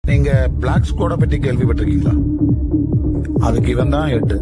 நீங்க பிளாக் ஸ்குவாட பத்தி கேள்விப்பட்டிருக்கீங்களா? அதுக்கு இவன் தான் ஹெட்.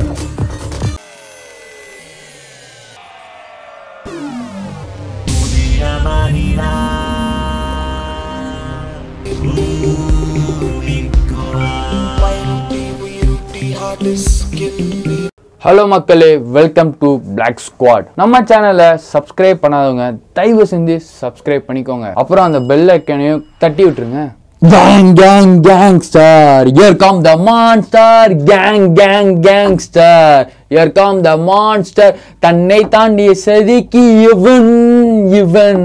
ஹலோ மக்களே, வெல்கம் டு பிளாக் ஸ்குவாட். நம்ம சேனலை சப்ஸ்கிரைப் பண்ணாதவங்க தயவு செஞ்சு சப்ஸ்கிரைப் பண்ணிக்கோங்க. அப்புறம் அந்த பெல் ஐக்கனையும் தட்டி விட்டுருங்க. Gang gang gangster, here come the monster. Gang gang gangster, here come the monster. தன்னை தாண்டி செதுக்கி இவன்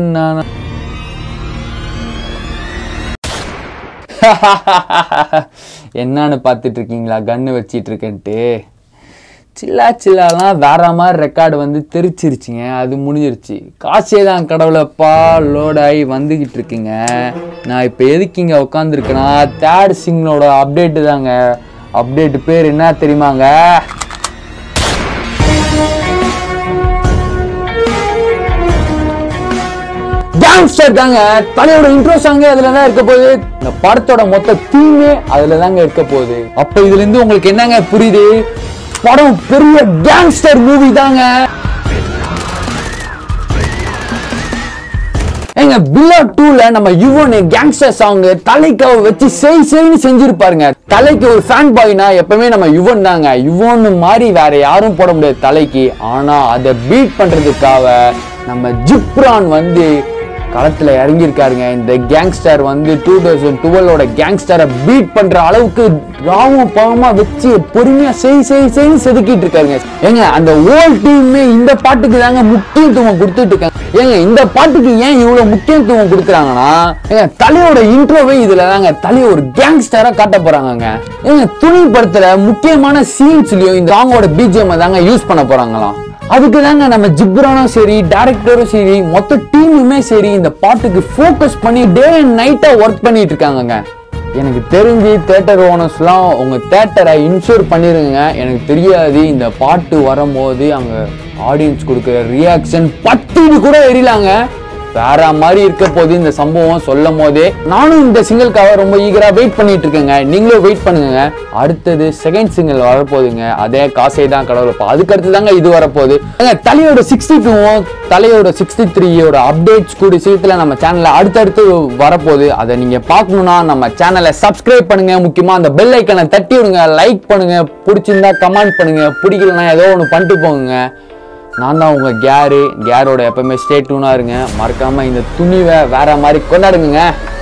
என்னன்னு பார்த்துட்டு இருக்கீங்களா? கன்னு வச்சிட்டு இருக்கேன்ட்டு சில்லாலாம் வேற மாதிரி ரெக்கார்டு வந்து தெரிச்சிருச்சிங்க. அது முடிஞ்சிருச்சு. காசேதான் கடவுளப்பா லோட் ஆகி வந்துக்கிட்டு இருக்குங்க. நான் இப்போ எதுக்கு இங்கே உட்காந்துருக்கேன்னா, தேர்ட் சிங்கிளோட அப்டேட்டு தாங்க. அப்டேட்டு பேர் என்ன தெரியுமாங்க? கேங்ஸ்டர் தாங்க. தலையோட இன்ட்ரோ சாங்கே அதுல தான் இருக்க போகுது. இந்த படத்தோட மொத்த தீமே அதுல தாங்க இருக்க போகுது. அப்ப இதுல இருந்து உங்களுக்கு என்னங்க புரியுது? படம் பெரிய கேங்ஸ்டர் மூவி தாங்க. எங்க பில்லா 2ல நம்ம யுவன் கேங்ஸ்டர் சாங் தலைக்காவை வச்சு செய்ன்னு செஞ்சிருப்பாருங்க. தலைக்கு ஒரு ஃபேன் பாய்னா எப்பவுமே நம்ம யுவன் தாங்க. யுவன் மாதிரி வேற யாரும் போட முடியாது தலைக்கு. ஆனா அதை பீட் பண்றதுக்காக நம்ம ஜிப்ரான் வந்து களத்துல இறங்கியிருக்காருங்க. இந்த கேங்ஸ்டர் வந்து 2012ஓட கேங்ஸ்டரை பீட் பண்ற அளவுக்கு ராவும் பாவமா வச்சு பொறுமையா செய்ன்னு செதுக்கிட்டு இருக்காருங்க. ஏங்க அந்த ஹோல் டீமே இந்த பாட்டுக்கு தாங்க முக்கியத்துவம் கொடுத்துட்டு இருக்காங்க. ஏங்க இந்த பாட்டுக்கு ஏன் இவ்வளவு முக்கியத்துவம் கொடுக்குறாங்கன்னா, ஏங்க தலையோட இன்ட்ரோவே இதுல தாங்க தலைய ஒரு கேங்ஸ்டரா காட்ட போறாங்க. ஏங்க துணி படத்துல முக்கியமான சீன்ஸ்லயும் இந்த சாங்கோட பிஜிஎம் தாங்க யூஸ் பண்ண போறாங்களாம். அதுக்கு தாங்க நம்ம ஜிப்ரானும் சரி, டைரக்டரும் சரி, மொத்த டீமுமே சரி இந்த பாட்டுக்கு ஃபோக்கஸ் பண்ணி டே அண்ட் நைட்டா ஒர்க் பண்ணிட்டு இருக்காங்க. எனக்கு தெரிஞ்சு தியேட்டர் ஓனர்ஸ்லாம் உங்க தியேட்டரை இன்ஷூர் பண்ணிருங்க. எனக்கு தெரியாது இந்த பாட்டு வரும்போது அங்க ஆடியன்ஸ் கொடுக்குற ரியாக்ஷன் 10 கூட எரியலாங்க. வேற மாதிரி இருக்க போது இந்த சம்பவம் சொல்லும் போதே நானும் இந்த சிங்கிள்காக ரொம்ப ஈகரா வெயிட் பண்ணிட்டு இருக்கேங்க. நீங்களும் வெயிட் பண்ணுங்க. அடுத்தது செகண்ட் சிங்கிள் வரப்போகுதுங்க. அதே காசேதான் கடவுளப்பா. அதுக்கு அடுத்து தாங்க இது வரப்போகுது. தலையோட 62வும் தலையோட 63யோட அப்டேட்ஸ் கூடிய சீக்கிரத்துல நம்ம சேனல்ல அடுத்தடுத்து வரப்போகுது. அதை நீங்க பார்க்கணும்னா நம்ம சேனலை சப்ஸ்கிரைப் பண்ணுங்க. முக்கியமா அந்த பெல் ஐக்கனை தட்டி விடுங்க. லைக் பண்ணுங்க. பிடிச்சிருந்தா கமெண்ட் பண்ணுங்க. பிடிக்கலன்னா ஏதோ ஒன்று பண்ணிட்டு போங்க. நான் தான் உங்க கேரோட எப்பவுமே ஸ்டே டியூனா இருங்க. மறக்காம இந்த துணிவை வேற மாதிரி கொண்டாடுங்க.